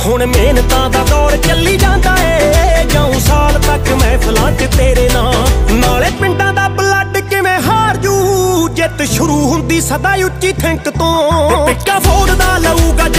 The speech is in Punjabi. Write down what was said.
ਹੁਣ ਮਿਹਨਤਾਂ ਦਾ ਦੌਰ ਚੱਲੀ ਜਾਂਦਾ ਏ, ਜਾਉ ਸਾਲ ਤੱਕ ਮਹਿਫਲਾਂ 'ਚ ਤੇਰੇ ਨਾਂ। ਨਾਲੇ ਪਿੰਡਾਂ ਦਾ ਬਲੱਡ ਕਿਵੇਂ ਹਾਰ ਜੂ, ਜਿੱਤ ਸ਼ੁਰੂ ਹੁੰਦੀ ਸਦਾ ਉੱਚੀ ਥਿੰਕ ਤੋਂ। ਟਿੱਕਾ ਫੋੜਦਾ ਲਊਗਾ